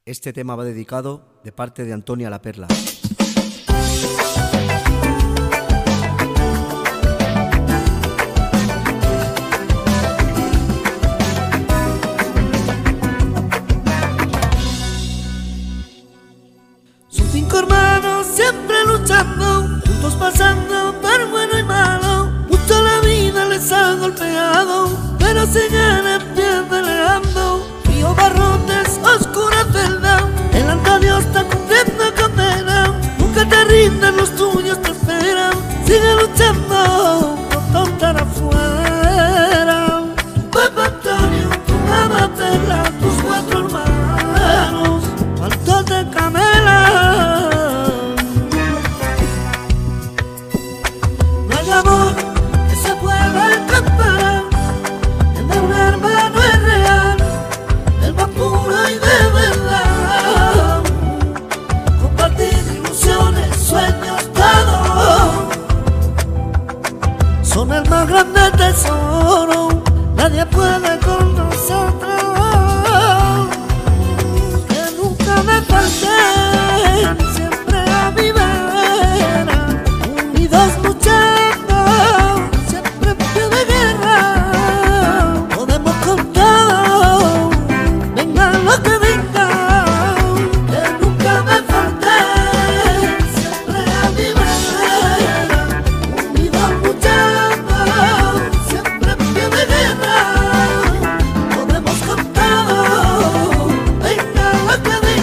Este tema va dedicado de parte de Antonia La Perla. Son 5 hermanos siempre luchando, juntos pasando por bueno y malo. Mucho la vida les ha golpeado, pero siguen en pie peleando. Frío, barrotes, oscura celda, delante a Dios está cumpliendo condena. Nunca te rindes, los tuyos te esperan. Sigue luchando, no tontar afuera. Tu papá Antonio, tu mamá Perla, tus 4 hermanos, ¿cuánto te camelan? No hay amor que se pueda comparar, el de un hermano es real, el más puro y de verdad. Compartir ilusiones, sueños, todo, son el más grande tesoro. Nadie puede con nosotros. Que nunca me falten, siempre a mi vera, unidos luchando, siempre en pie de guerra. Podemos con todo, venga lo que venga. Que nunca me falten, siempre a mi vera, unidos luchando, siempre en pie de guerra. Podemos con todo, venga lo que venga.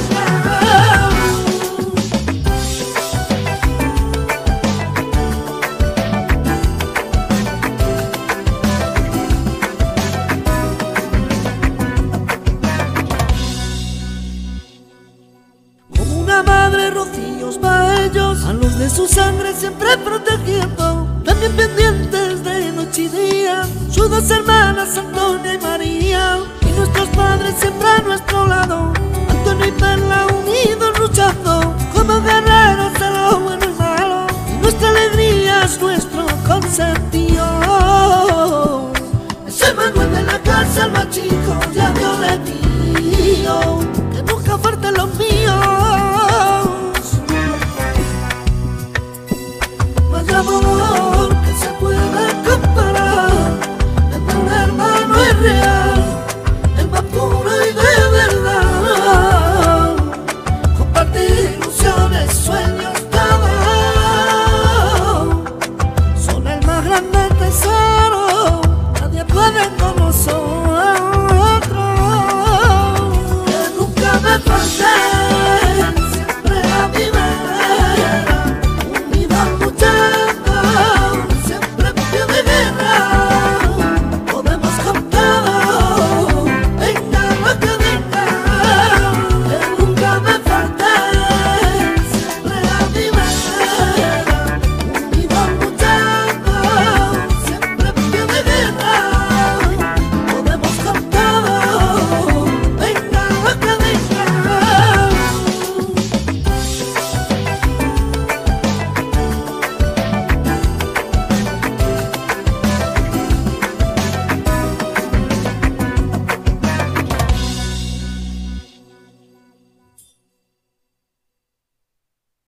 Como una madre rocíos va ellos, a los de su sangre siempre protegiendo, también pendientes de noche y día, sus 2 hermanas Antonia y María, y nuestros padres siempre a nuestro lado.